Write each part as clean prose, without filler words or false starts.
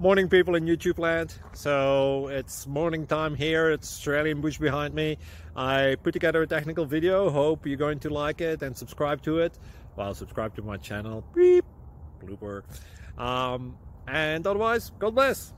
Morning, people in YouTube land. So it's morning time here. It's Australian bush behind me. I put together a technical video. Hope you're going to like it and subscribe to it. Well, subscribe to my channel. Beep. Blooper. And otherwise, God bless.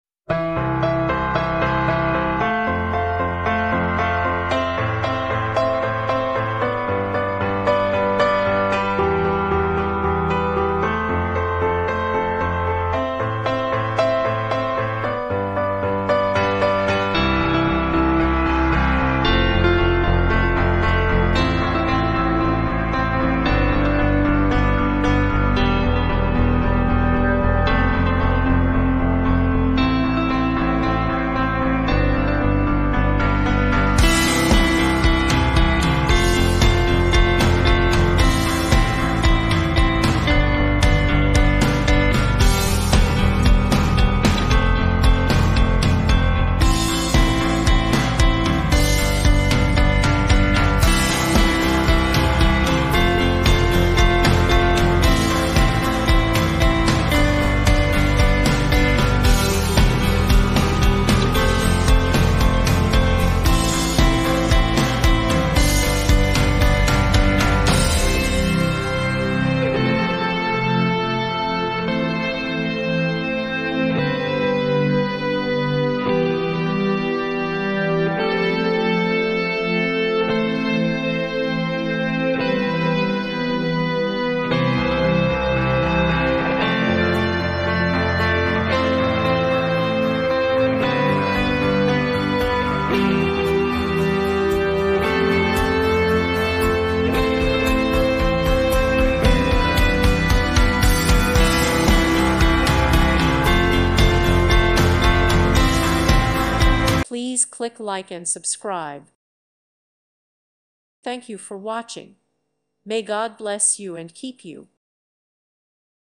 Please click like and subscribe. Thank you for watching. May God bless you and keep you.